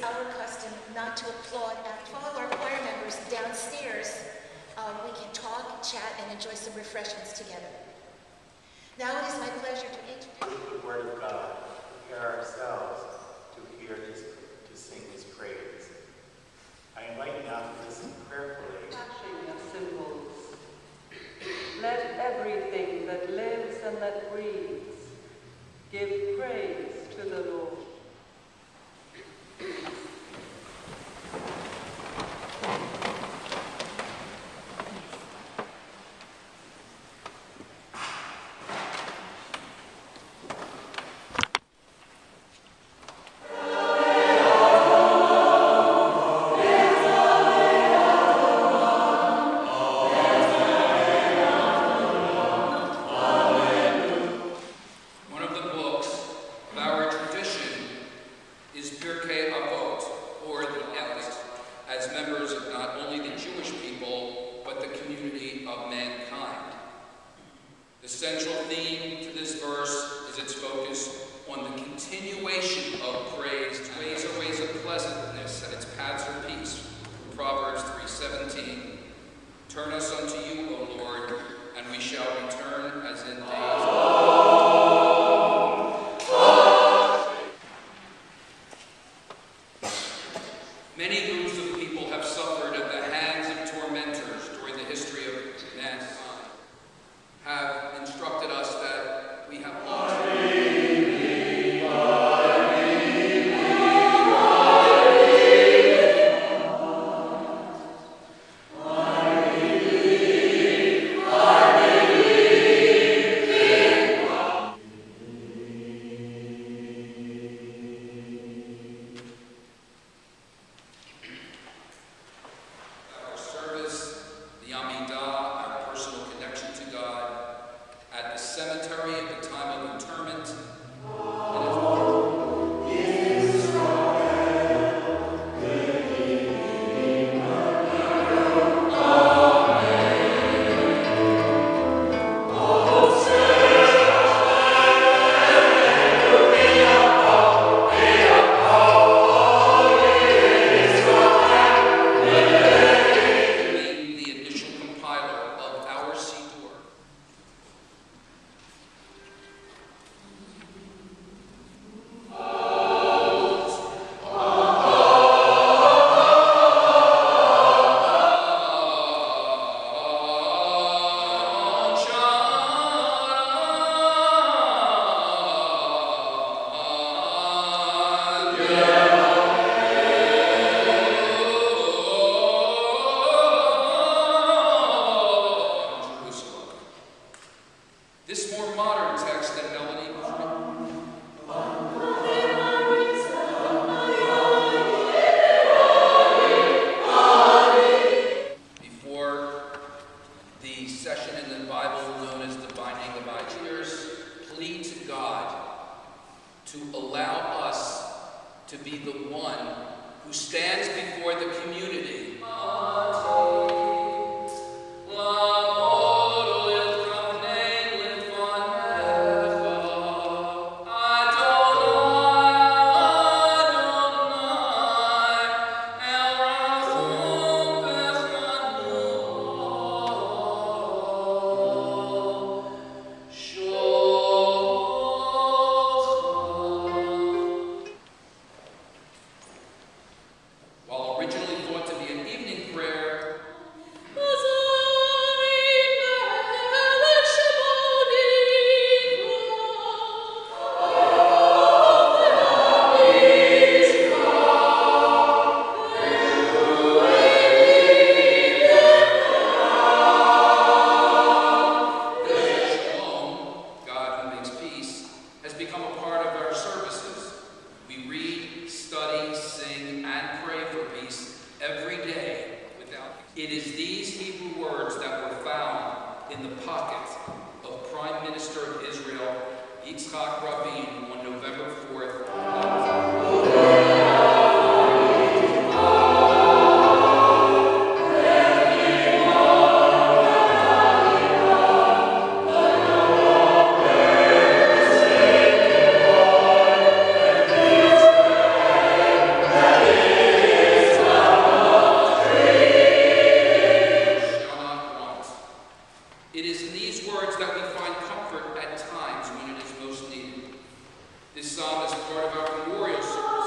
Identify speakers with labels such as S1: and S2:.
S1: our custom not to applaud. After all our choir members downstairs, we can talk, chat, and enjoy some refreshments together. Now it is my pleasure to introduce
S2: the Word of God, prepare ourselves to sing His praise. I invite you now to listen prayerfully.
S3: Touching of symbols. Let everything that lives and that breathes give praise to the Lord.
S4: It is in these words that we find comfort at times when it is most needed. This psalm is part of our memorial service,